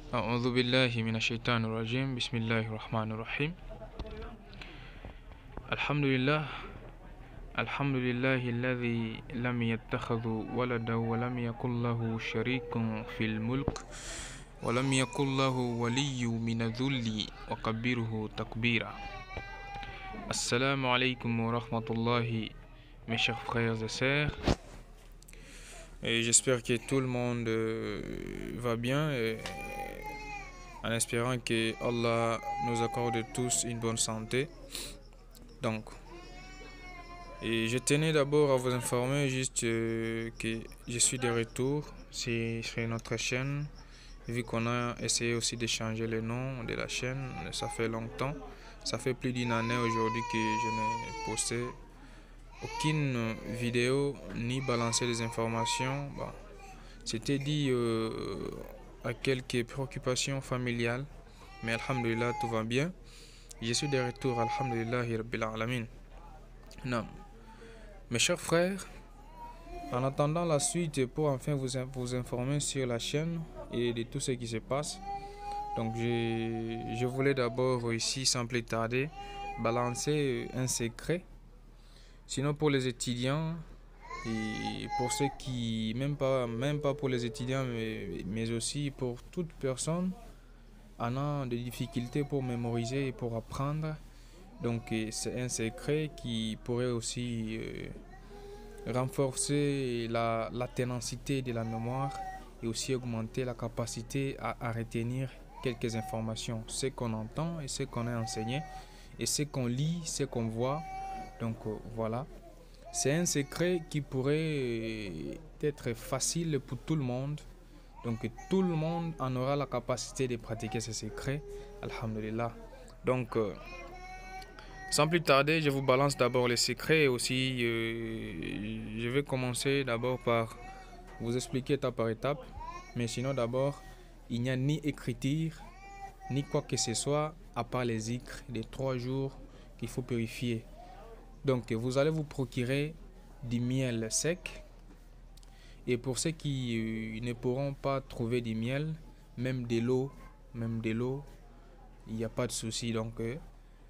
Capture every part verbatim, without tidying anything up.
أعوذ بالله من الشيطان الرجيم بسم الله الرحمن الرحيم الحمد لله الحمد لله الذي لم يتخذ ولدا ولم يكن له شريك في الملك ولم يكن له ولي من الذل وكبره تكبيرا. السلام عليكم ورحمة الله mes chers frères et sœurs. Et j'espère que tout le monde euh, va bien et en espérant que Allah nous accorde tous une bonne santé. Donc, et je tenais d'abord à vous informer juste euh, que je suis de retour sur, sur notre chaîne, vu qu'on a essayé aussi de changer le nom de la chaîne. Ça fait longtemps, ça fait plus d'une année aujourd'hui que je n'ai posté aucune vidéo ni balancé des informations. Bon, c'était dit euh, à quelques préoccupations familiales, mais alhamdulillah tout va bien. Je suis de retour, alhamdulillah rabbil alamin. Non. Mes chers frères, en attendant la suite pour enfin vous, vous informer sur la chaîne et de tout ce qui se passe, donc je, je voulais d'abord ici sans plus tarder balancer un secret. Sinon pour les étudiants et pour ceux qui, même pas, même pas pour les étudiants, mais, mais aussi pour toute personne en a des difficultés pour mémoriser et pour apprendre. Donc c'est un secret qui pourrait aussi euh, renforcer la, la ténacité de la mémoire et aussi augmenter la capacité à, à retenir quelques informations, ce qu'on entend et ce qu'on a enseigné et ce qu'on lit, ce qu'on voit. Donc euh, voilà, c'est un secret qui pourrait être facile pour tout le monde. Donc tout le monde en aura la capacité de pratiquer ce secret, alhamdulillah. Donc euh, sans plus tarder, je vous balance d'abord les secrets et aussi euh, je vais commencer d'abord par vous expliquer étape par étape. Mais sinon d'abord, il n'y a ni écriture, ni quoi que ce soit à part les zikrs des trois jours qu'il faut purifier. Donc vous allez vous procurer du miel sec. Et pour ceux qui euh, ne pourront pas trouver du miel, même de l'eau, même de l'eau, il n'y a pas de souci. Donc euh,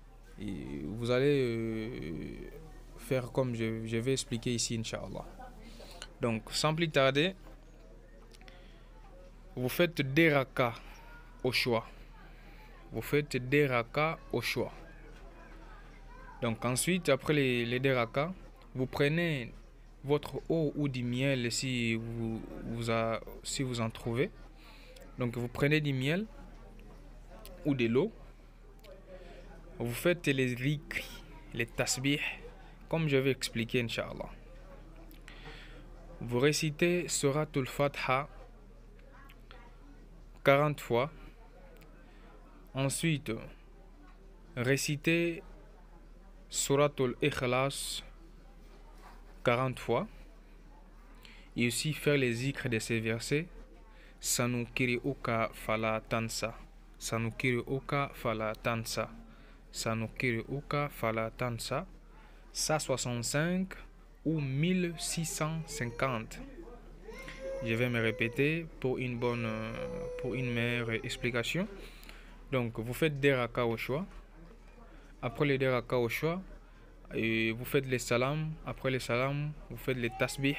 et vous allez euh, faire comme je, je vais expliquer ici, Inch'Allah. Donc sans plus tarder, vous faites des rakas au choix. Vous faites des rakas au choix. Donc ensuite, après les, les deux rakas, vous prenez votre eau ou du miel si vous, vous, a, si vous en trouvez. Donc vous prenez du miel ou de l'eau. Vous faites les zikrs, les tasbih, comme je vais expliquer, Inch'Allah. Vous récitez Suratul Fatiha quarante fois. Ensuite, récitez Suratul Ikhlas quarante fois. Et aussi faire les zikrs de ces versets. Sanukiriuka fala tansa. Sanukiriuka fala tansa. Sanukiriuka fala tansa. cent soixante-cinq ou mille six cent cinquante. Je vais me répéter pour une bonne, pour une meilleure explication. Donc vous faites des rakas au choix. Après les deux rakas au choix, et vous faites les salams. Après les salams, vous faites les tasbih.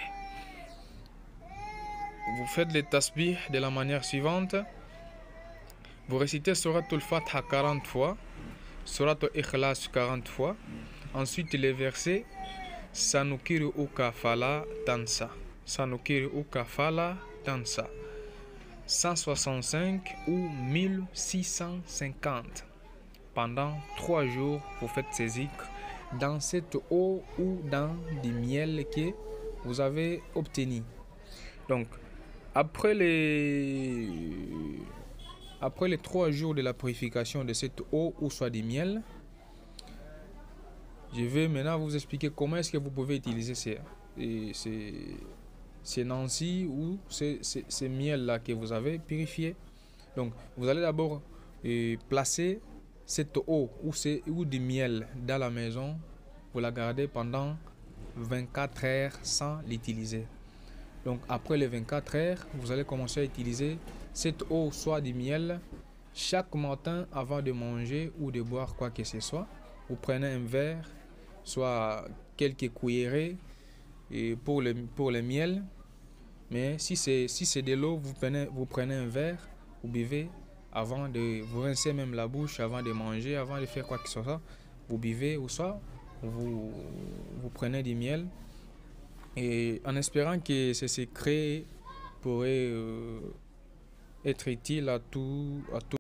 Vous faites les tasbih de la manière suivante. Vous récitez Suratul Fatiha quarante fois, Suratul Ikhlas quarante fois. Ensuite les versets Sanukiru uka fala tansa. Sanukiru uka fala tansa. cent soixante-cinq ou mille six cent cinquante. Pendant trois jours, vous faites ces zikrs dans cette eau ou dans du miel que vous avez obtenu. Donc, après les, après les trois jours de la purification de cette eau ou soit du miel, je vais maintenant vous expliquer comment est-ce que vous pouvez utiliser ces, ces, ces nancy ou ces, ces, ces miels-là que vous avez purifiés. Donc, vous allez d'abord euh, placer cette eau ou, ou du miel dans la maison, vous la gardez pendant vingt-quatre heures sans l'utiliser. Donc après les vingt-quatre heures, vous allez commencer à utiliser cette eau soit du miel. Chaque matin, avant de manger ou de boire quoi que ce soit, vous prenez un verre, soit quelques cuillerées et pour, le, pour le miel. Mais si c'est si c'est de l'eau, vous prenez, vous prenez un verre, vous buvez avant de vous rincer même la bouche, avant de manger, avant de faire quoi que ce soit. Vous buvez ou soit vous, vous prenez du miel. Et en espérant que ce secret pourrait euh, être utile à tout, à tout